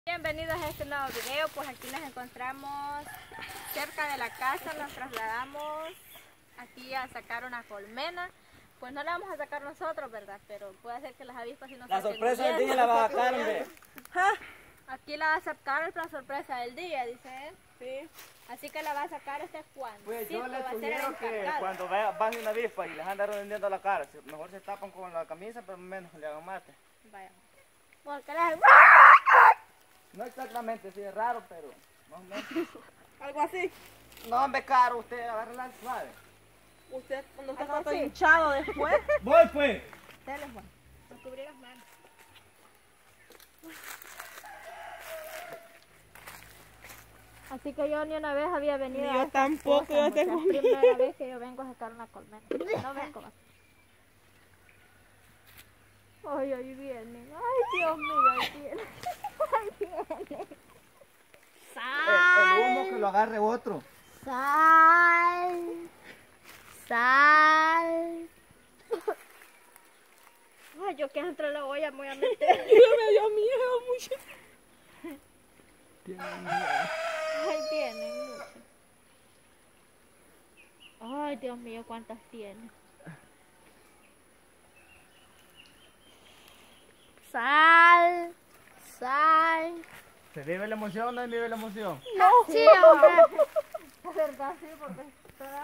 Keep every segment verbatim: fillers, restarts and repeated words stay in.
Bienvenidos a este nuevo video. Pues aquí nos encontramos cerca de la casa, nos trasladamos aquí a sacar una colmena. Pues no la vamos a sacar nosotros, ¿verdad? Pero puede ser que las avispas sí nos La saquen sorpresa del bien. día la va a sacar, hombre. Aquí la va a sacar, es la sorpresa del día, dice él. Sí. Así que la va a sacar este Juan. Pues Sí, yo pues les va a ser el sugiero que encargado. cuando vaya- baje una avispa y les anda rendiendo la cara, si- mejor se tapan con la camisa, pero menos le hagan mate. Vaya. Porque la... No exactamente, sí es raro, pero más o menos. Algo así. No, hombre, caro, usted agarra suave. Usted cuando usted Algo está así. hinchado después. Voy pues. Dale, Juan. Nos cubrí las manos. Así que yo ni una vez había venido Ni a yo estas tampoco, cosas, yo tengo muchachas. Primera vez que yo vengo a sacar una colmena. No vengo así. Ay, ahí viene. Ay, Dios mío, ahí viene. Ahí viene. El, el humo que lo agarre otro. Sal. Sal. Ay, yo que entre la olla me voy a meter. Yo me dio miedo mucho. Ay, tienen muchas. Ay, Dios mío, cuántas tiene. Sal. Sal. ¿Se vive la emoción o no se vive la emoción? No. Sí, hombre. Es verdad, sí, porque toda...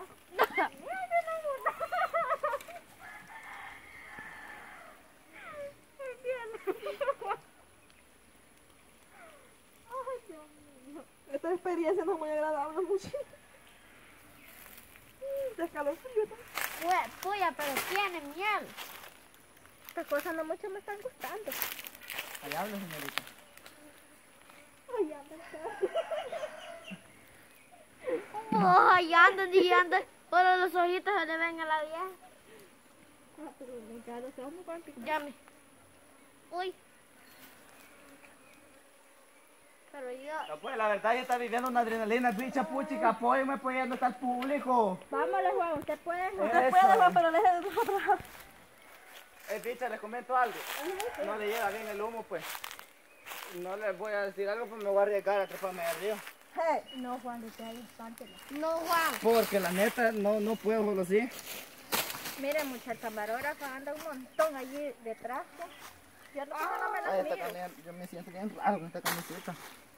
Esta experiencia no es muy agradable mucho. De escalofrío. Pues, puya, pero tiene miel. Estas cosas no mucho me están gustando. Ahí habla, señorita. Ay, anda, oh, ay, anda, y anda. Por los ojitos se le ven a la vieja. Ah, pero me cae los ojos muy cuánticos. Llame. Uy. Pero yo... No, pues la verdad ya está viviendo una adrenalina, bicha puchica, apóyeme, pues ya no está el público. Vámonos, Juan, usted puede. Usted Eso. puede, Juan, pero deje de nosotros. Eh, bicha, les comento algo. No le llega bien el humo, pues. No les voy a decir algo, pues me voy a arriesgar a treparme de arriba. Hey, No, Juan, usted ahí espántelo. No, Juan. Porque la neta no, no puedo solo así. Mire, mucha el camarógrafo anda un montón allí detrás. pues. Yo no, yo no me Ay, las esta miro. camisa- yo me siento bien raro con esta camiseta.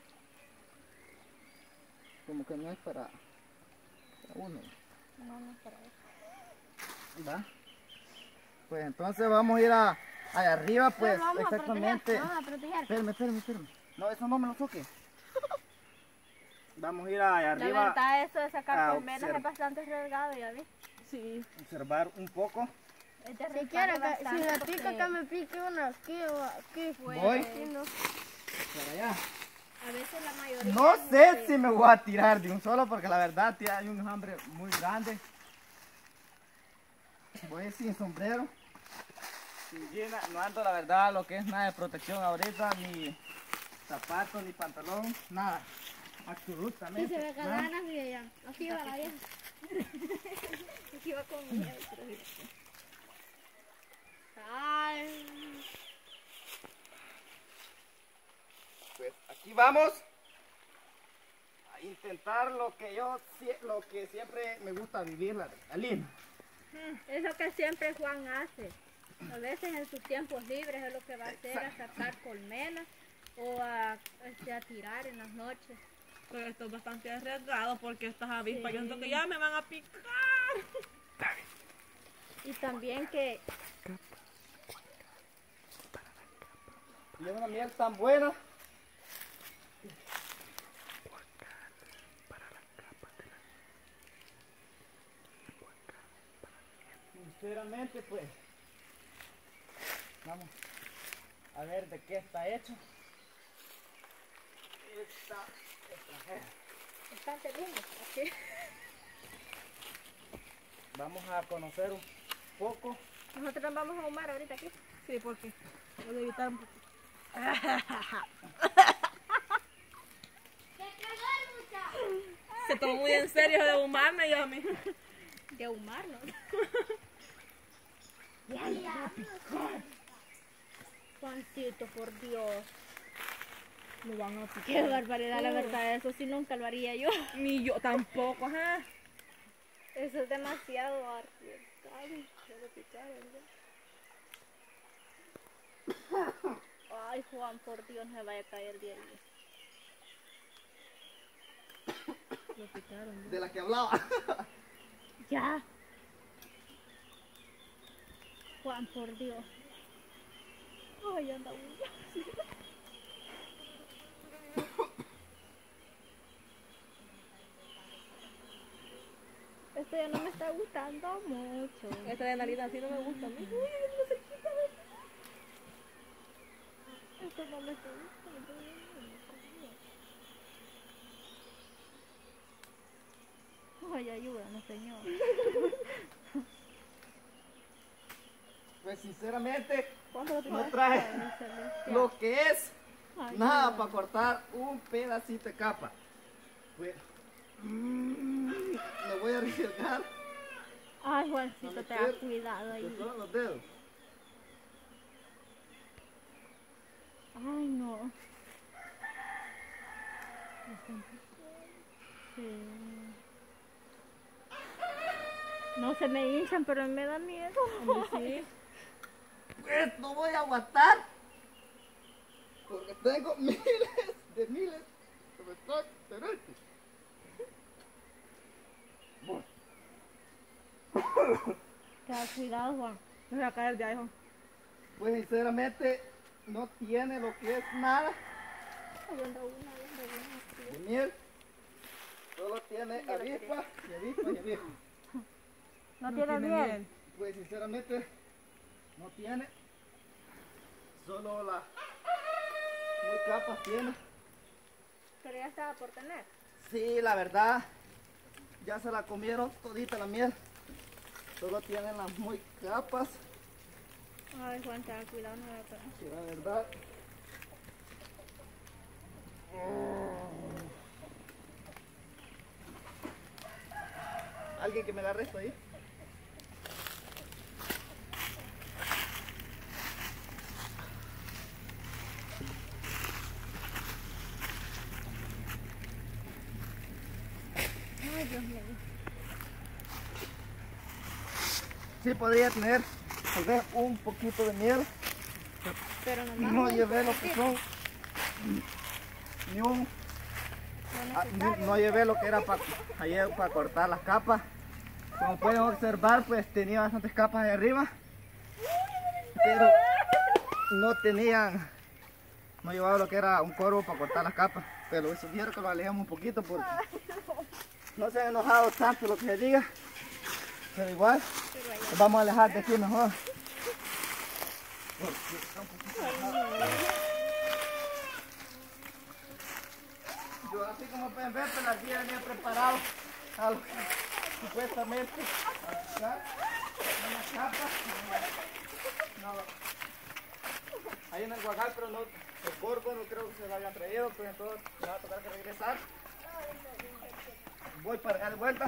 Como que no es para, para uno. No, no, para eso. ¿Va? Pues entonces vamos a ir a, allá arriba, pues, Pero vamos a exactamente. proteger, Vamos a proteger. Espérame, espérame, espérame. No, eso no me lo toque. Vamos a ir allá La arriba verdad, eso de sacar a colmenas observar. es bastante arriesgado, ¿ya ves? sí. a observar un poco. Es de Si arriesgar quiere, que, bastante si me pica, porque, que me pique una aquí o aquí. Voy Sí, no. para allá. a veces la mayoría... No de sé gente- si me voy a tirar de un solo porque la verdad tía, hay un hambre muy grande. Voy a ir sin sombrero, sin jeans, no ando la verdad lo que es nada de protección ahorita, ni zapatos, ni pantalón, nada. Si Absolutamente. se ve nada. ganas, y ya. Así va la vieja. Aquí va con miedo, pero mira. Ay. Pues aquí vamos a intentar lo que yo sie- lo que siempre me gusta vivir, la adrenalina. Es lo que siempre Juan hace. A veces en sus tiempos libres es lo que va a hacer, a sacar colmenas o a, este, a tirar en las noches. Pero esto es bastante arriesgado porque estas avispas, Sí. yo siento que ya me van a picar. Y también que Y es una miel tan buena. Sinceramente, pues, vamos a ver de qué está hecho. Esta extranjera. bastante lindo. Aquí. Vamos a conocer un poco. Nosotros nos vamos a ahumar ahorita aquí. Sí, porque voy a evitar un poco. Se tomó muy en serio de humarme yo a mí. De ahumarlo. Juancito, por Dios. Lo van a picar. Qué barbaridad, la verdad, eso sí nunca lo haría yo. Ni yo tampoco, ajá. Eso es demasiado arriesgado. Ay, Juan, por Dios, no me vaya a caer de ahí. Lo picaron, ¿no? De la que hablaba. Ya. Juan, por Dios. Ay, anda uno. Esto ya no me está gustando mucho. Esta adrenalina así no me gusta a mí. Esto no me está gustando. Ay, ayúdanos, Señor. Pues sinceramente, ¿Cuándo lo no traes? trae Padre celestial? lo que es Ay, nada ayúdanos. para cortar un pedacito de capa. Pues, mm, me voy a arriesgar. Ay, Juancito, No me te has quiero. cuidado Que ahí. solo los dedos. Ay, no. Sí. No se me hinchan, pero me da miedo. Sí. Pues no voy a aguantar. Porque tengo miles de miles de restaurantes diferentes. Bueno, Ten cuidado, Juan. No se va a caer de ahí, Juan. pues sinceramente no tiene lo que es nada Ay, anda una, anda una. de miel. Solo tiene avispa y avispa y avispa. No, tiene miel. Pues sinceramente no tiene. Solo la muy capas tiene. Pero ya estaba por tener. Sí, la verdad, ya se la comieron todita la miel. Solo tienen las muy capas. Ay, Juan, ten cuidado, no me acuerdo. Sí, la verdad. ¿Alguien que me agarre esto ahí? Ay, Dios mío. Sí, podría tener tal vez un poquito de miel. Pero no No llevé lo que son ni un ah, ni- no llevé lo que era para ayer para cortar las capas. Como pueden observar, pues tenía bastantes capas de arriba, pero no tenían, no llevaba lo que era un corvo para cortar las capas. Pero les sugiero que lo alejemos un poquito porque no se han enojado tanto lo que se diga, pero igual nos vamos a alejar de aquí mejor. Yo así como pueden ver, pues las días venía preparado a lo que supuestamente acá, una capa, no, ahí en el guacal, pero no, el corvo no creo que se lo hayan traído, pues entonces me va a tocar que regresar. Voy para dar vuelta.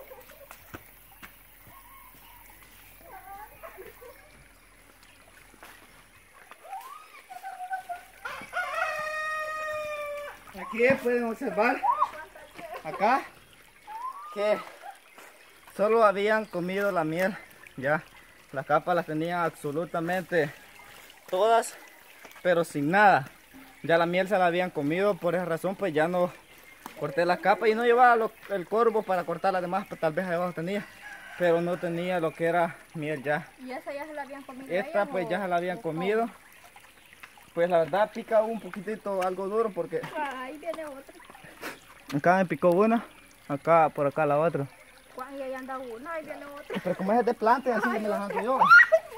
Aquí pueden observar acá que solo habían comido la miel, ya las capas las tenían absolutamente todas, pero sin nada. Ya la miel se la habían comido, por esa razón pues ya no corté las capas y no llevaba lo- el corvo para cortar las demás, pues, tal vez ahí abajo tenía, pero no tenía lo que era miel ya. ¿Y esa ya se la habían comido? Esta ellos pues o- ya se la habían o cómo? comido. Pues la verdad pica un poquitito algo duro porque Ay, viene otra. acá me picó una, acá por acá la otra. Juan, y ahí anda una, ahí viene otra. Pero como es de planta, así me las ando yo.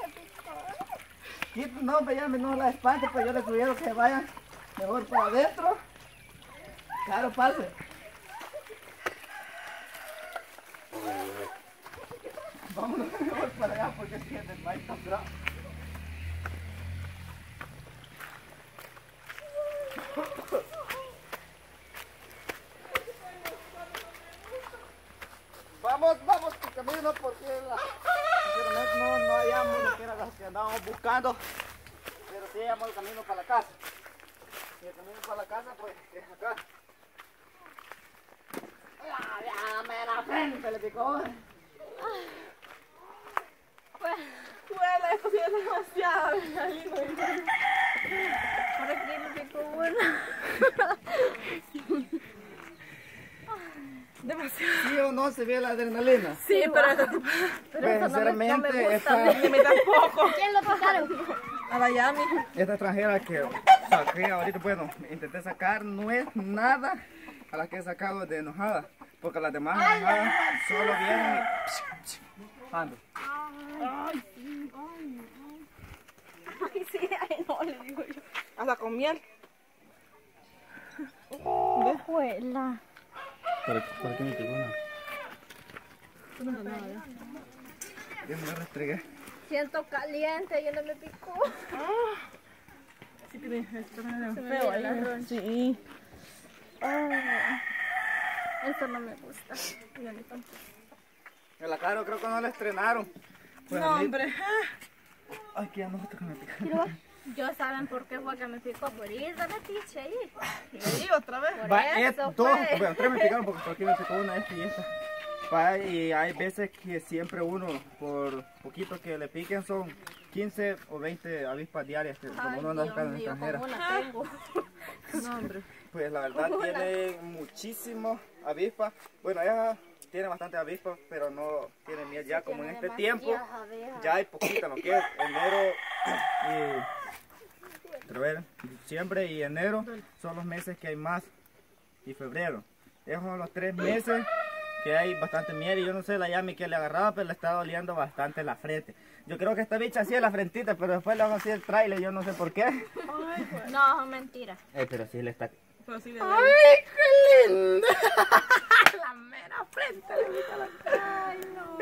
Y no, pues ya no la espante, pues yo les sugiero que vayan mejor para adentro. Claro, pase. Vámonos mejor para allá porque si es del maíz tan bravo. Vamos, vamos, por camino porque la, sinceramente no, no hallamos lo que era lo que andábamos buscando, pero sí hallamos el camino para la casa. Y el camino para la casa, pues, es acá. ¡Ah, ya, me la frente le picó! Bueno, esto sí es demasiado adrenalina. Por aquí me picó una. Demasiado. ¿Sí o no se ve la adrenalina? Sí, pero este tipo... Pero eso no me- no me sinceramente, gusta. esta, Ni me tampoco. ¿Quién lo picaron? A la Yami. esta extranjera que saqué ahorita, bueno, intenté sacar, no es nada a la que he sacado de enojada. Porque las demás enojadas solo vienen y... ando. Ay, sí, ay, no, le digo yo. Hasta con miel. Juela. ¿Por, ¿Por qué me picó una? Yo me lo restregué. Siento caliente y no me picó. Sí, que esto es Se me feo mira la ahí. roncha. Sí. Esto no me gusta. Y a mí tampoco. En la cara creo que no la estrenaron. Pues No, a mí- hombre. Ay, que ya no que me pica. Yo saben por qué fue que me picó por ir de metiche ahí. Sí, otra vez. Por Va, es eso dos, fue. bueno, tres me picaron porque por aquí me picó una, esta y esta. Va, y hay veces que siempre uno, por poquito que le piquen, son quince o veinte avispas diarias que como Ay, uno anda Dios sacando en mío, extranjera. como una tengo. No, hombre. Pues la verdad tienen muchísimos avispas. Pero ella tiene bastante avispas, pero no tiene miel ya como en este tiempo. Ya hay poquita, lo que es enero y quiero ver, diciembre y enero son los meses que hay más, y febrero. Esos son los tres meses que hay bastante miel, y yo no sé la Yami que le agarraba, pero le está doliendo bastante la frente. Yo creo que esta bicha hacía la frentita, pero después le van a hacer el trailer, yo no sé por qué. No, son mentiras. Eh, pero sí le está... Pero sí le ¡Ay, qué linda! La mera frente le pica la... Ay, no.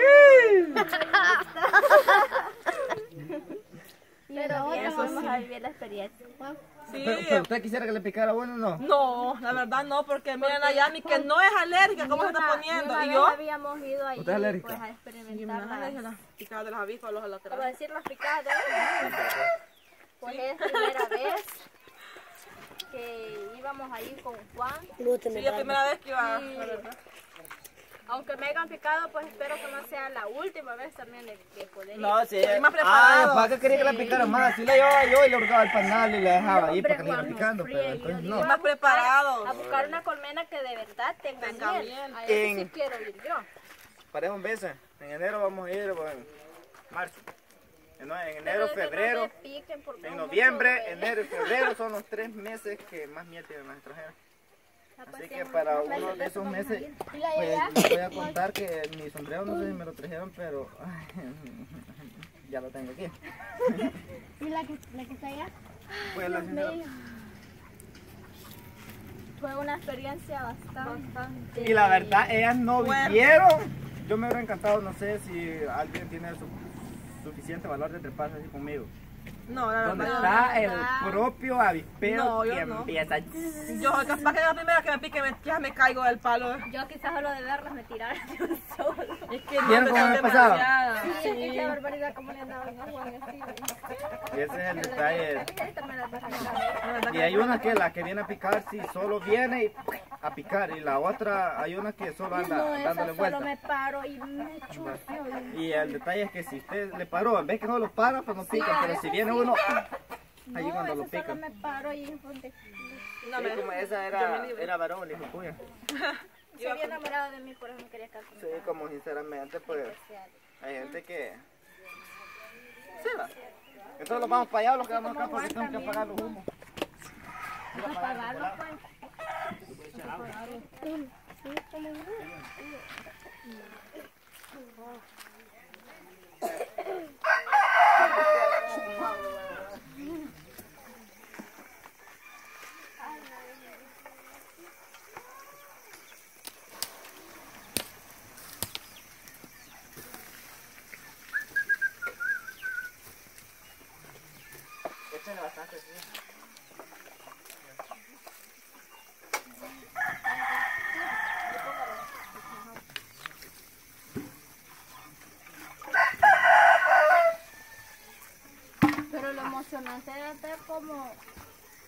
Pero Bien, otra vamos a vivir la experiencia. Sí. Pero, pero usted quisiera que le picara uno, ¿no? No, la verdad no, porque miren a Yami que no es alérgica, ¿cómo se está Una- poniendo? una ¿Y vez yo? habíamos ido ahí ¿Usted es alérgica? pues, a Y experimentar nada, dije las... las picadas de las avispas, los Para laterales. decir las picadas, pues es primera vez que íbamos ahí con Juan. Sí, la primera vez que iba, la verdad. Aunque me hayan picado, pues espero que no sea la última vez también de que poder ir. No, sí. Estoy más Ah, preparado. ¿para qué quería que le picara más? Si le llevaba yo y le hurgaba el panal y le dejaba ahí Hombre, para que le iba Juan, no picando, pero friegue, entonces yo no. digo, Más preparado. A buscar una colmena que de verdad tenga, Tenga miel. miel. A eso En- sí quiero ir yo. Parejo un beso. En enero vamos a ir, bueno, en marzo. En, en Pero enero, de que no febrero, me piquen porque en no noviembre, mucho, enero y febrero son los tres meses que más miel tienen las extranjeras. Ah, pues Así sí, que en para unos uno meses de esos vamos a meses, ir. ¿Y la pues allá? les voy a contar que mi sombrero no sé si me lo trajeron, pero ay, ya lo tengo aquí. ¿Y la que, la que está allá? Pues la señora- Fue una experiencia bastante... Y la verdad, ellas no Bueno. vivieron. Yo me hubiera encantado, no sé si alguien tiene su, suficiente valor de treparse así conmigo. No, la Donde verdad. está el propio avispero No, yo que no. empieza. Yo capaz que la primera que me pique me, ya me caigo del palo. Yo quizás solo de verlas me tiraron de un solo. Es que no, ¿Vieron que cómo son me pasaba? demasiadas. Sí, es que qué barbaridad cómo le andaban a Juan así. Y ese es el detalle. Ahorita me las vas a quitar. La verdad Y que hay una que la que viene a picar, sí, solo viene y a picar. Y la otra, hay una que solo anda No, dándole esa solo vuelta. me paro y me chupo. Y el detalle es que si usted le paró, ves que no lo para, pues no pica. Pero si viene uno, ahí No, cuando lo esa solo pican. me paro y donde... no Sí, me como esa yo era, me libre. era varón, hijo tuyo. Se había enamorado de mí, por eso me quería casar con Sí, como sinceramente, pues hay gente que. Sí, va. Entonces los vamos para allá, los que vamos acá porque tengo que apagar los humos. apagarlo, pues. Échenle bastante, sí. Pero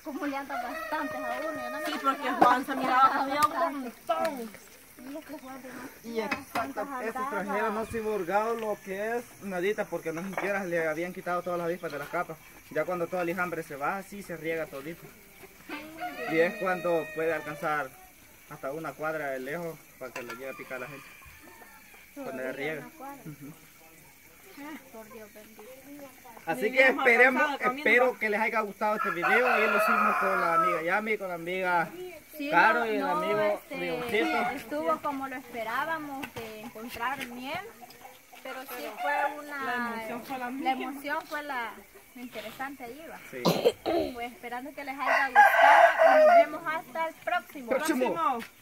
como le andan bastantes a uno. Yo no me Sí, porque Juan se miraba que había un montón. Y es que Juan de más. Y exacto, ese extranjero no se burgado lo que es nadita porque no siquiera le habían quitado todas las avispas de las capas. Ya cuando todo el enjambre se va así se riega todito. Y es cuando puede alcanzar hasta una cuadra de lejos para que le llegue a picar a la gente. Cuando le riega. Uh-huh. Ah, por Dios bendito. Así que esperemos, espero que les haya gustado este video. Ahí lo hicimos con la amiga Yami, con la amiga Sí, Caro no, y el no, amigo este, Rioncito. estuvo como lo esperábamos de encontrar miel, pero sí fue una... La emoción fue la la misma. emoción fue la, lo interesante ahí va. Sí. Pues esperando que les haya gustado y nos vemos hasta el próximo. Próximo. Próximo.